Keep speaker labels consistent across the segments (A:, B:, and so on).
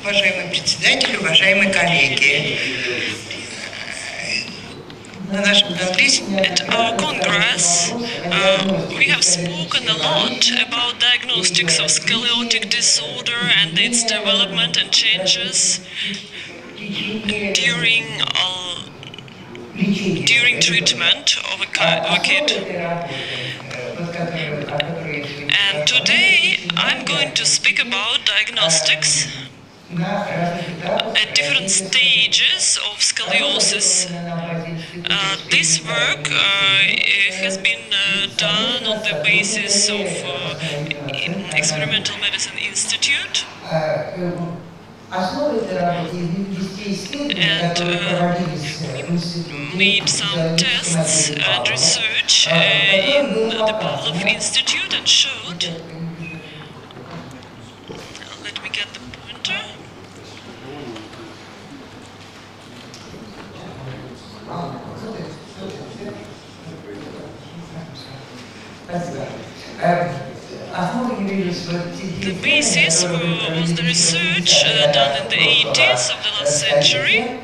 A: Уважаемый председатель, уважаемые коллеги,
B: At our Congress, we have spoken a lot about diagnostics of scoliotic disorder and its development and changes during treatment of a kid. And today I'm going to speak about diagnostics at different stages of scoliosis. This work has been done on the basis of Experimental Medicine Institute and made some tests and research in the Pavlov Institute and showed. Let me get the pointer. The basis was the research done in the 80s of the last century.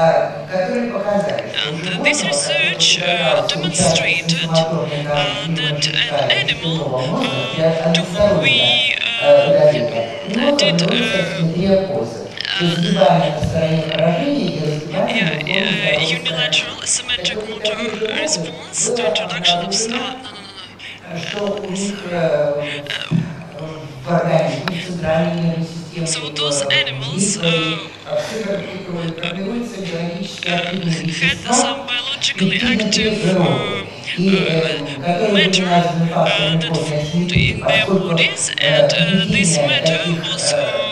B: And this research demonstrated that an animal to whom we did unilateral asymmetric motor response to introduction of so those animals had some biologically active matter that formed in their bodies, and this matter was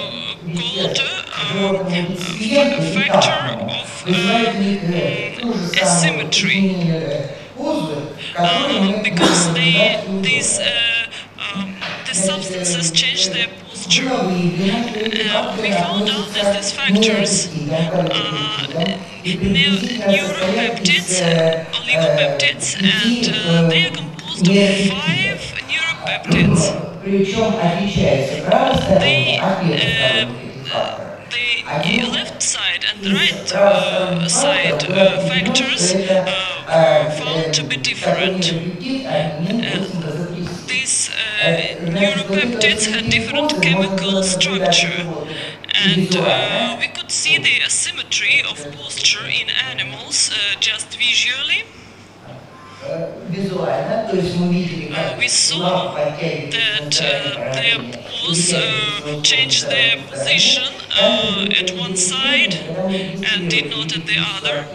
B: called a factor of asymmetry, because these substances change their posture. We found out that these factors neuropeptids, oligopeptids, and they are composed of 5 neuropeptids. The left side and the right side factors were found to be different. These neuropeptids had different chemical structure, and we could see the asymmetry of posture in animals just visually. We saw that their paws changed their position at one side and did not at the other.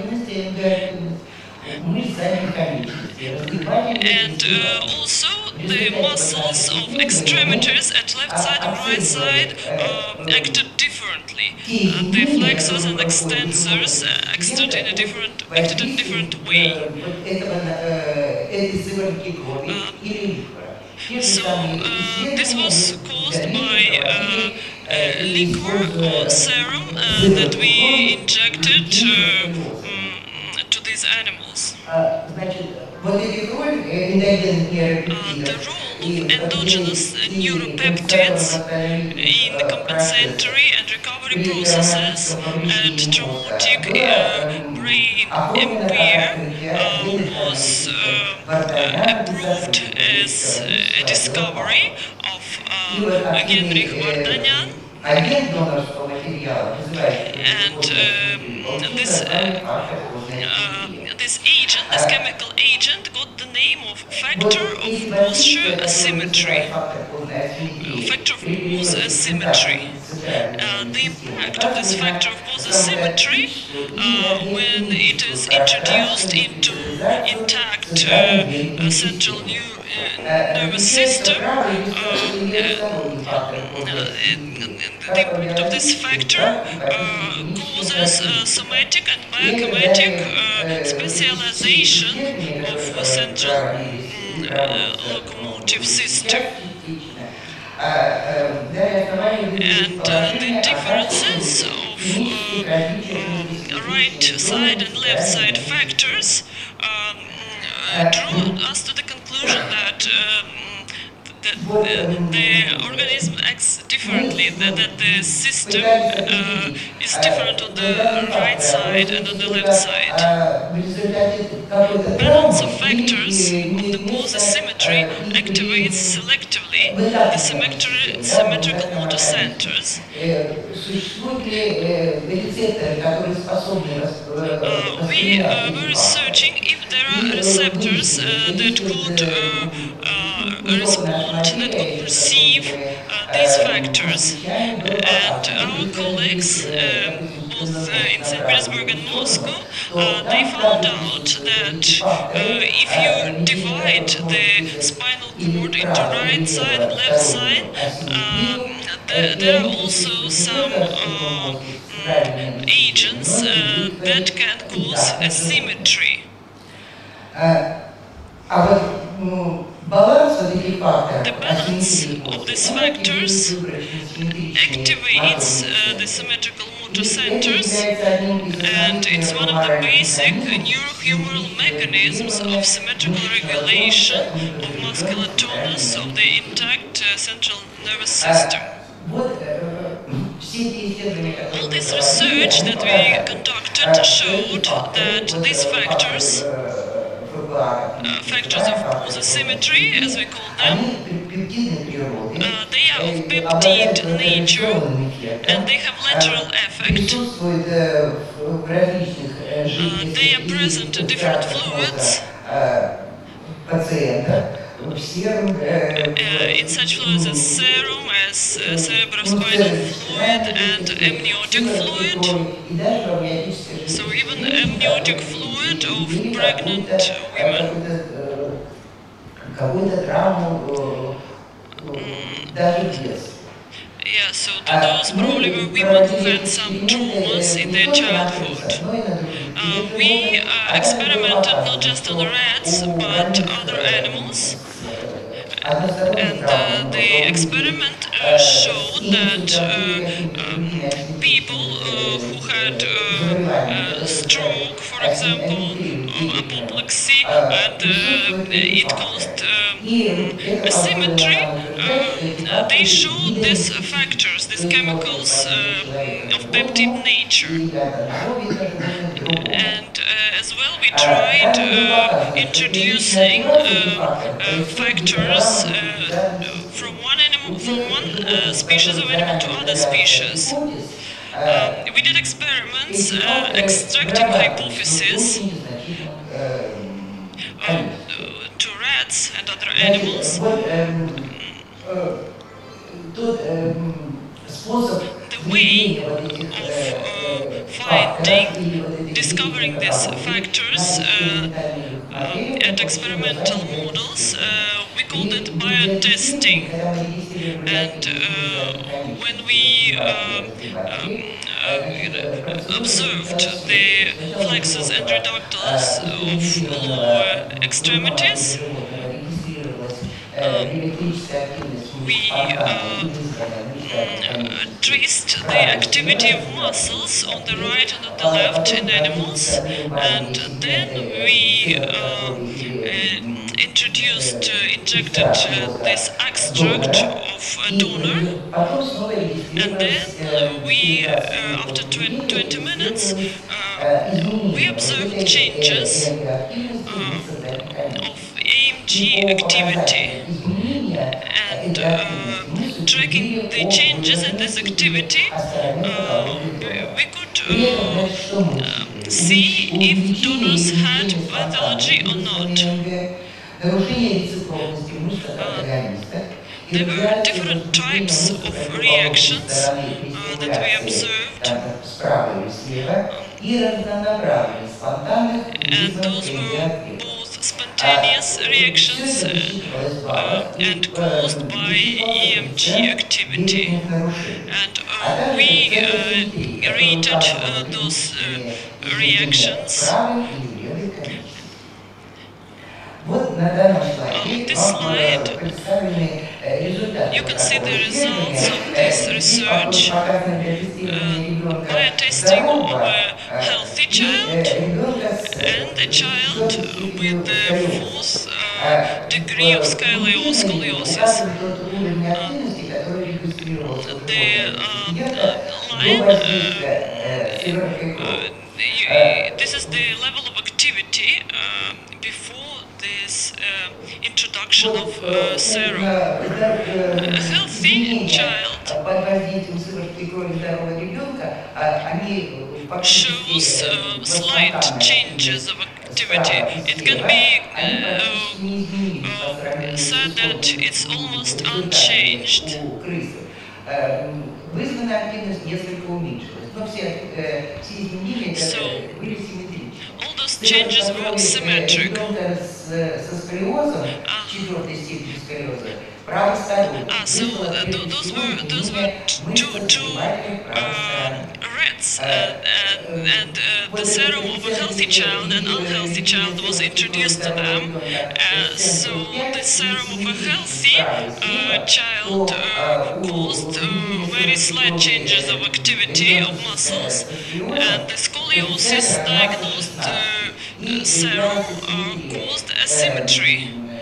B: And also the muscles of extremities at left side and right side acted differently. The flexors and extensors acted in a different way. So this was caused by liquor or serum that we injected to these animals. The role of endogenous neuropeptids in the compensatory and recovery processes and traumatic brain impair was approved as a discovery of Genrikh Vardanyan. And this agent, this chemical agent, got the name of factor of posture asymmetry. Factor of pose asymmetry. The impact of this factor of pose asymmetry, when it is introduced into intact central nervous system, the impact of this factor causes somatic and biochemical specialization of central locomotive system. And the differences of right side and left side factors drew us to the conclusion that the organism acts differently, that the system is different on the right side and on the left side. Balance of factors of the pose asymmetry activates selectively the symmetrical motor centers. We were researching if there are receptors that could respond, that could perceive these factors. And our colleagues, both in St. Petersburg and Moscow, they found out that if you divide the spinal cord into right side and left side, there are also some agents that can cause asymmetry. The balance of these factors activates the symmetrical motor centers, and it's one of the basic neurohumoral mechanisms of symmetrical regulation of muscular tonus of the intact central nervous system. All this research that we conducted showed that these factors, factors of pose asymmetry, as we call them, they are of peptide nature and they have lateral effect. They are present in different fluids. In such fluids as serum, as cerebrospinal fluid and amniotic fluid. So even amniotic fluid of pregnant women. Yeah, so those probably were women who had some traumas in their childhood. We experimented not just on rats, but other animals. And the experiment showed that people who had stroke, for example, apoplexy, and it caused asymmetry, they showed these factors, these chemicals of peptide nature. And as well, we tried introducing factors from one species of animal to other species. We did experiments extracting hypophyses to rats and other animals. The way of finding, discovering these factors at experimental models, we called it biotesting. And when we observed the flexors and reductors of lower extremities, we traced the activity of muscles on the right and on the left in animals, and then we injected this extract of a donor, and then we, after 20 minutes, we observed changes of AMG activity, and tracking the changes in this activity, we could see if donors had pathology or not. There were different types of reactions that we observed, and those were both spontaneous reactions and caused by EMG activity. And we rated those reactions. On this slide, you can see the results of this research by a testing of a healthy child and a child with the 4th degree degree of scoliosis. The line, this is the level of activity before this introduction of serum. A healthy child shows slight changes of activity. It can be said that it's almost unchanged. So, all those changes were symmetric. So those were two rats, and the serum of a healthy child and unhealthy child was introduced to them. So the serum of a healthy child caused very slight changes of activity of muscles, and the scoliosis diagnosed serum caused asymmetry.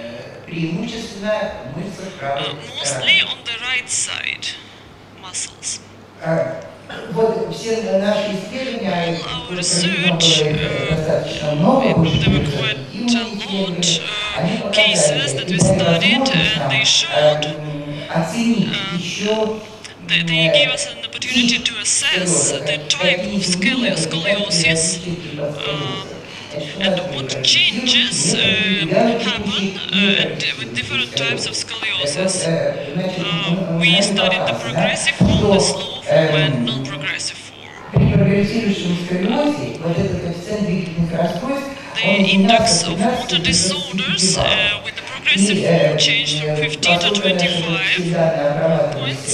B: Mostly on the right side muscles. All our research, there were quite a lot cases that we studied, and they showed, they gave us an opportunity to assess the type of scoliosis, and what changes happen with different types of scoliosis. We studied the progressive form, the slow form, and non-progressive form. The index of motor disorders with the progressive form changed from 15 to 25 points.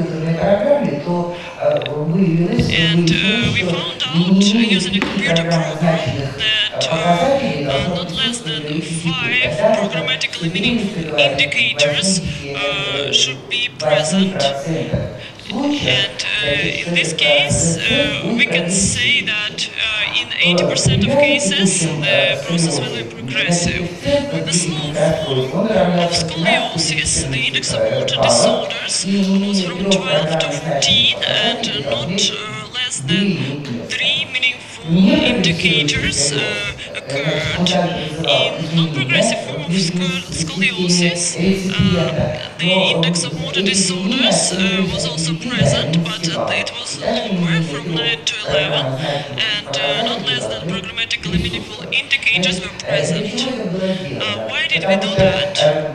B: And we found out using a computer program that not less than 5 programmatically meaningful indicators should be present. And in this case, we can say that in 80% of cases, the process will be progressive. With the slow form of scoliosis, the index of motor disorders was from 12 to 14, and not less than 3 meaningful indicators occurred. In non-progressive form of scoliosis, the index of motor disorders was also present, but it was lower, from 9 to 11, and not less than programmatically meaningful indicators were present. Why did we do that?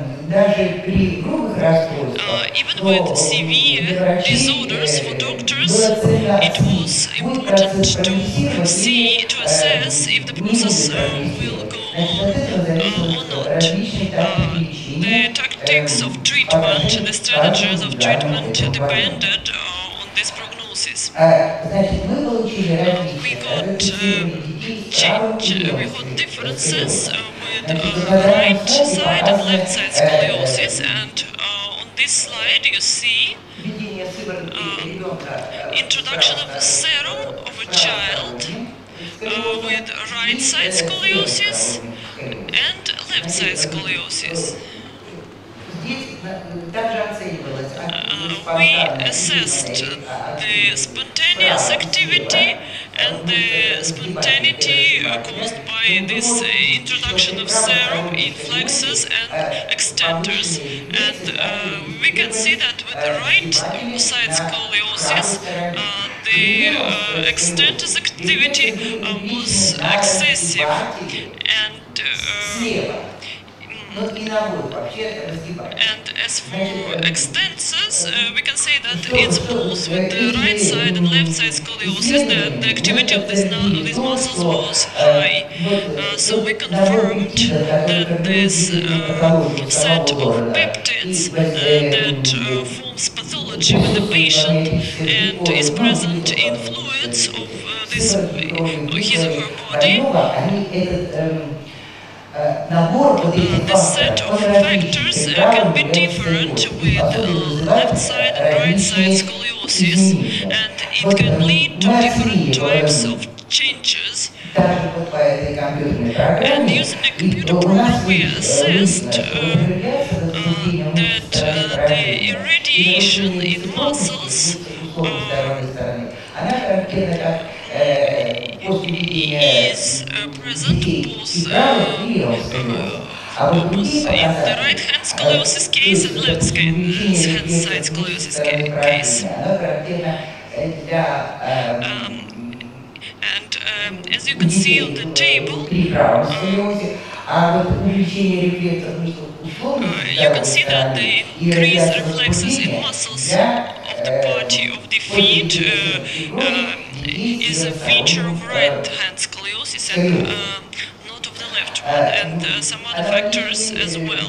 B: Even with severe disorders for doctors, it was important to assess if the process will go on or not. The tactics of treatment, the strategies of treatment depended on this prognosis. We got differences with right side and left side scoliosis, and on this slide you see introduction of the serum of a child with right side scoliosis and left side scoliosis. We assessed the spontaneous activity and the spontaneity caused by this introduction of serum in flexors and extenders. And we can see that with the right side scoliosis, the extenders activity was excessive, and as for extensors, we can say that it's both with the right side and left side scoliosis that the activity of these muscles was high. So we confirmed that this set of peptides that forms pathology with the patient and is present in fluids of his or her body. This set of factors can be different with left side and right side scoliosis, and it can lead to different types of changes And using a computer program, we assessed that the irradiation in muscles is present both in the right hand scoliosis case and left hand side scoliosis case. As you can see on the table, you can see that the increased reflexes in muscles of the party of the feet is a feature of right hand scoliosis and not of the left one, and some other factors as well.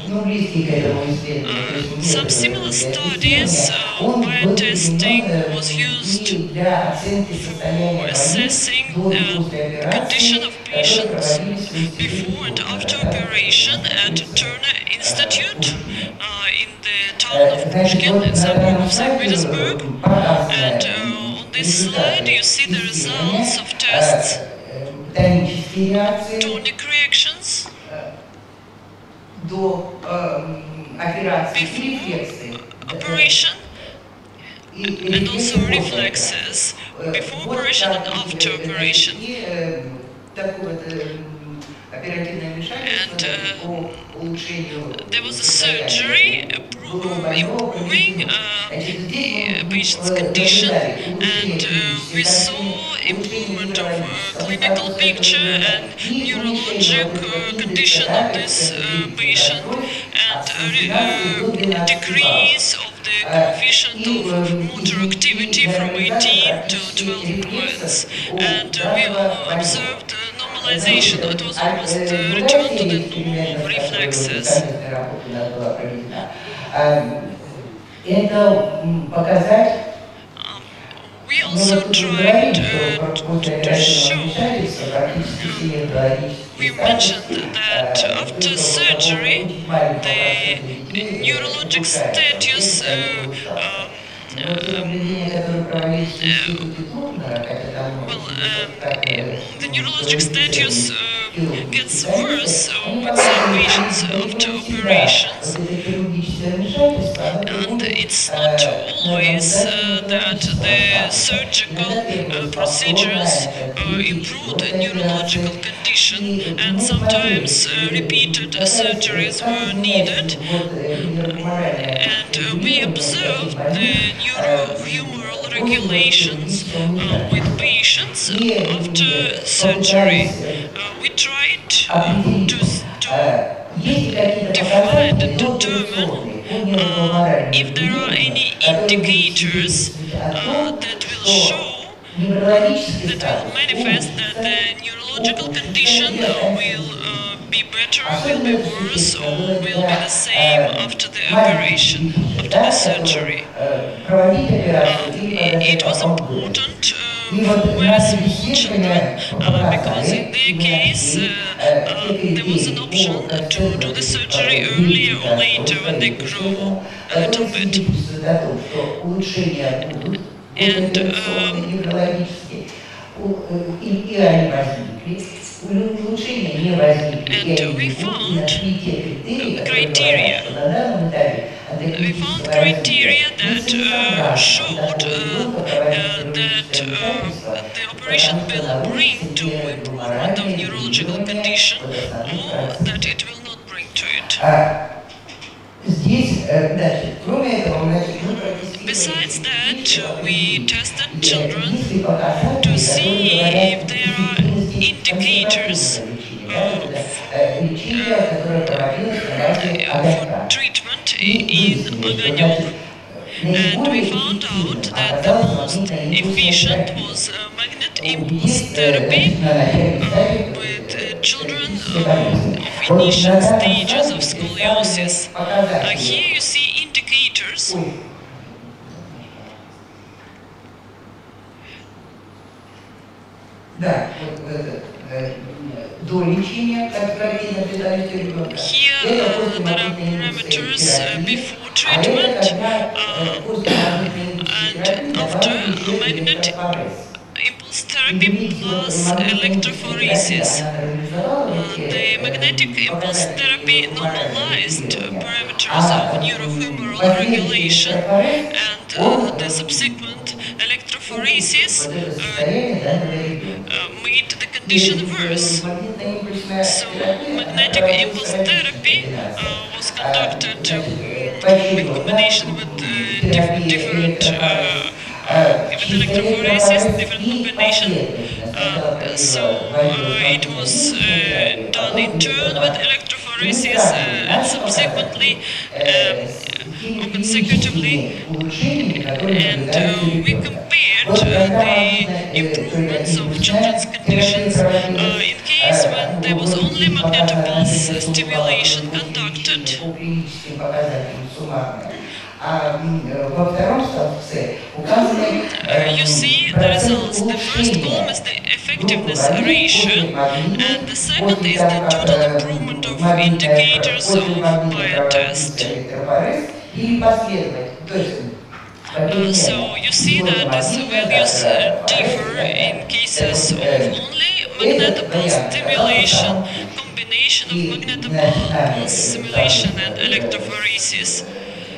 B: Some similar studies where testing was used for assessing the condition of patients before and after operation at Turner Institute in the town of Pushkin in suburb of St. Petersburg. And on this slide you see the results of tests, tonic reactions before operation, and also reflexes before operation and after operation. And there was a surgery improving the patient's condition, and we saw improvement of clinical picture and neurologic condition of this patient, and decrease of the coefficient of motor activity from 18 to 12 points, and we observed normalization. It was almost returned to the normal of reflexes. We also tried to show, we mentioned that after surgery, the neurologic status the neurologic status gets worse with some patients after operations, and it's not always that the surgical procedures improve the neurological condition, and sometimes repeated surgeries were needed, and we observed the neurohumoral regulations with patients after surgery. We tried to define and determine if there are any indicators that will show, that will manifest that the neurological condition will be better, will be worse, or will be the same after the operation, after the surgery. It was important for very small children because in their case there was an option to do the surgery earlier or later when they grow a little bit. And we found criteria. We found criteria that showed that the operation will bring to improvement of neurological condition, or that it will not bring to it. Besides that, we tested children to see if there are indicators for treatment in Oganyok, and we found out that the most efficient was magnet impulse therapy with children of initial stages of scoliosis. Here you see indicators. Here there are parameters before treatment and after magnet impulse therapy. therapy plus electrophoresis. The magnetic impulse therapy normalized parameters of neurohumoral regulation, and the subsequent electrophoresis made the condition worse. So magnetic impulse therapy was conducted in combination with different with electrophoresis, different combination. It was done in turn with electrophoresis and subsequently or consecutively, and we compared the improvements of children's conditions in case when there was only magnetopulse stimulation conducted. You see the results. The first column is the effectiveness ratio, and the second is the total improvement of indicators of Biot test. So you see that these values differ in cases of only magnetopulse stimulation, combination of magnetopulse stimulation and electrophoresis,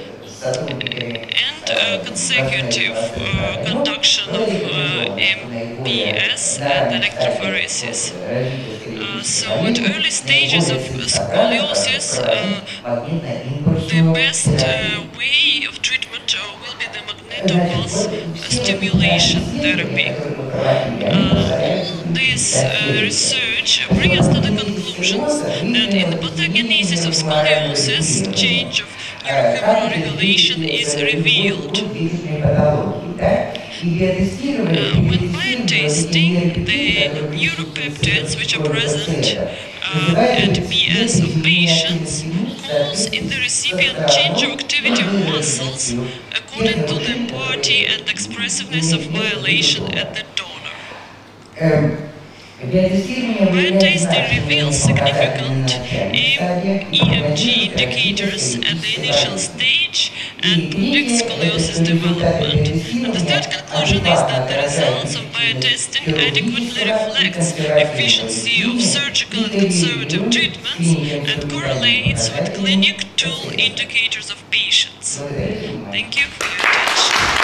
B: and consecutive conduction of MPS and electrophoresis. So at early stages of scoliosis, the best way of treatment will be the magnetopulse stimulation therapy. This research brings us to the conclusions that in the pathogenesis of scoliosis, change of neurohumoral regulation is revealed. When biotesting, the neuropeptides which are present at BS of patients cause in the recipient change of activity of muscles according to the parity and expressiveness of violation at the donor. Biotesting reveals significant EMG indicators at the initial stage and predicts scoliosis development. And the third conclusion is that the results of biotesting adequately reflects efficiency of surgical and conservative treatments and correlates with clinic tool indicators of patients. Thank you for your attention.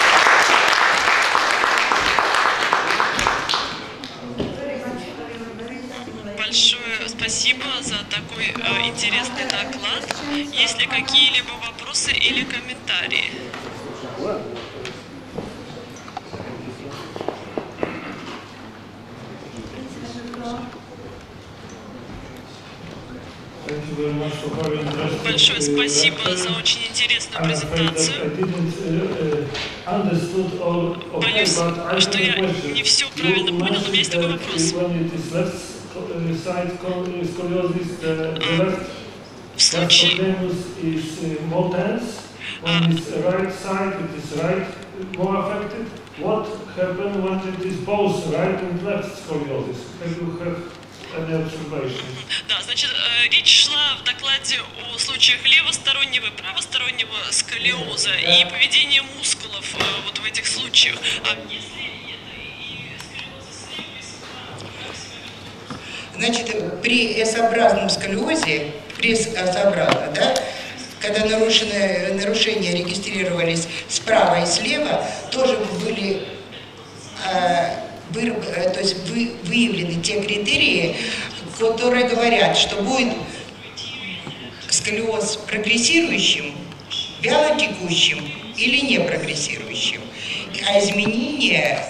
B: Большое спасибо за такой интересный доклад. Есть ли какие-либо вопросы или комментарии? Большое спасибо за очень интересную презентацию. Боюсь, что я не все правильно понял, но у меня есть такой вопрос. В случае...
C: What happened when it is both right and left scoliosis? Have you have any observation?
B: Да, значит, речь шла в докладе о случаях левостороннего и правостороннего сколиоза и поведения мускулов вот в этих случаях. А если это и сколиоз слева,
A: значит, при S-образном сколиозе, при S-образно, да, когда нарушения регистрировались справа и слева, тоже были то есть выявлены те критерии, которые говорят, что будет сколиоз прогрессирующим, вялотекущим или не прогрессирующим. А изменения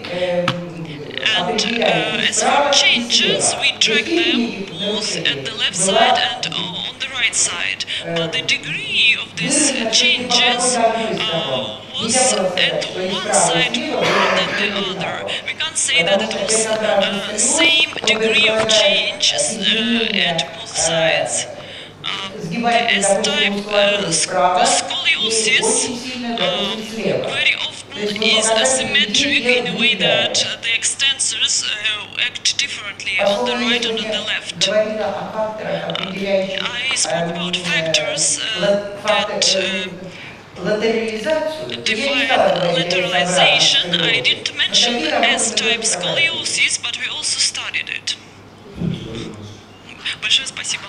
B: as for changes, we track them both at the left side and on the right side. But the degree of these changes was at one side more than the other. We can't say that it was same degree of change at both sides. The S-type scoliosis very often is asymmetric in a way that the extensors act differently on the right and on the left. I spoke about factors that
A: латерализацию,
B: lateralization, I didn't mention S-type scoliosis, but we also studied it. Большое спасибо.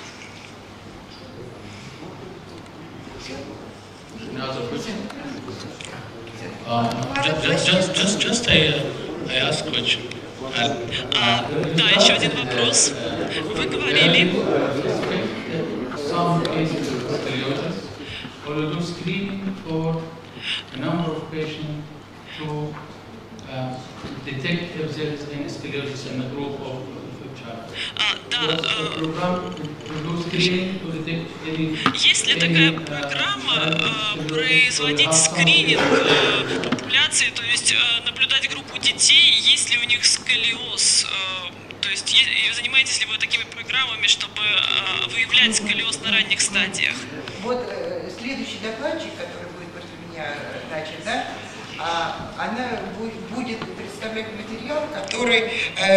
D: Just I ask question.
B: Да, еще один вопрос. Вы говорили,
D: Some cases of scoliosis, or we do screening for a number of patients to detect if there is any scoliosis in a group of child.
B: есть ли такая программа производить скрининг популяции, то есть наблюдать группу детей, есть ли у них сколиоз, то есть занимаетесь ли вы такими программами, чтобы выявлять сколиоз на ранних стадиях?
A: Вот следующий докладчик, который будет после меня, значит, да, она будет представлять материал, который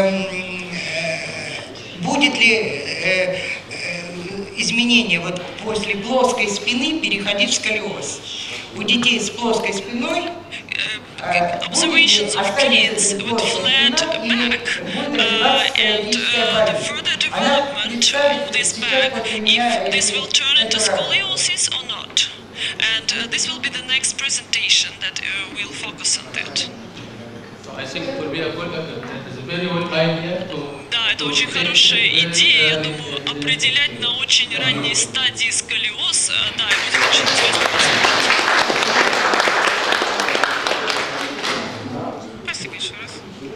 A: будет ли изменение вот после плоской спины переходить в сколиоз. У детей с плоской спиной
B: observations of kids with flat back and the further development of this back, if this will turn into scoliosis or not. And this will be the next presentation that will focus on that.
D: I think it will be a very good idea to.
B: Да, это очень хорошая идея, я думаю, определять на очень ранней стадии сколиоз, да, и будет очень интересно посмотреть. Спасибо еще раз.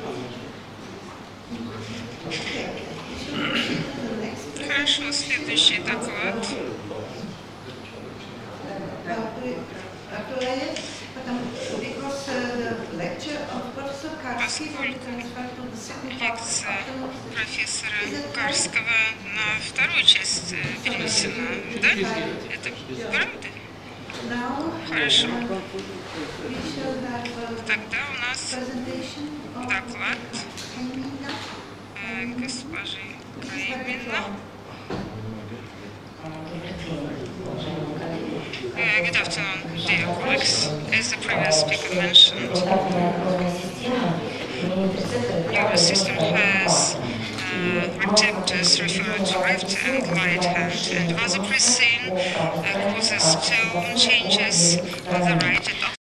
B: Хорошо, следующий доклад. Поскольку лекция профессора Карского на вторую часть перенесена, да? Это правда? Хорошо. Тогда у нас доклад госпожи Каймина. Good afternoon, dear colleagues. As the previous speaker mentioned, your system has receptors referred to left and right hand, and vasopressin causes tone changes on the right and